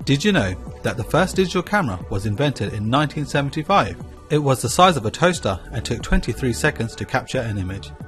Did you know that the first digital camera was invented in 1975? It was the size of a toaster and took 23 seconds to capture an image.